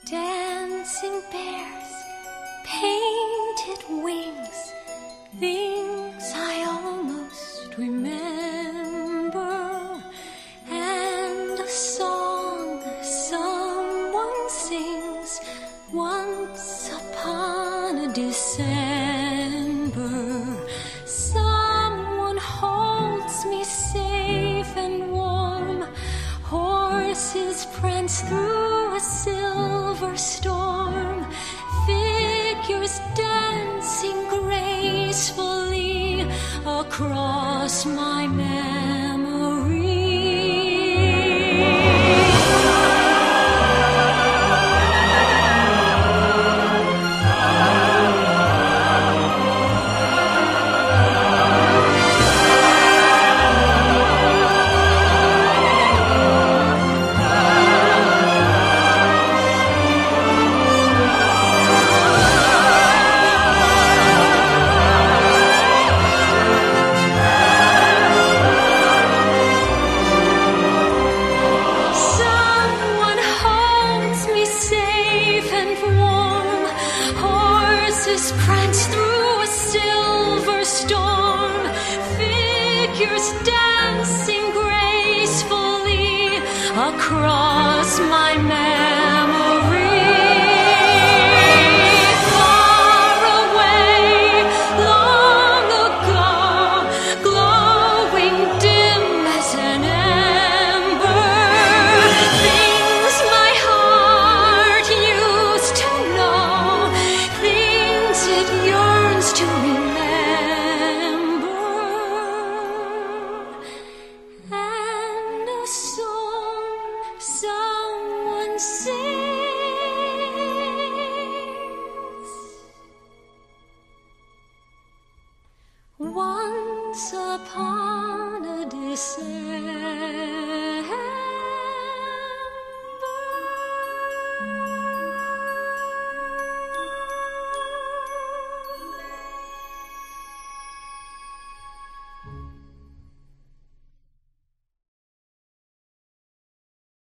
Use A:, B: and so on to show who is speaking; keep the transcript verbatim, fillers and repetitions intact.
A: Dancing bears, painted wings, things I almost remember, and a song someone sings once upon a December. Someone holds me safe and warm, horses prance through a silver storm, figures dancing gracefully across my memory. Prance through a silver storm, figures dancing gracefully across my memory. Far away, long ago, glowing dim as an ember, things my heart used to know, it yearns to remember, and a song someone sings once upon a December.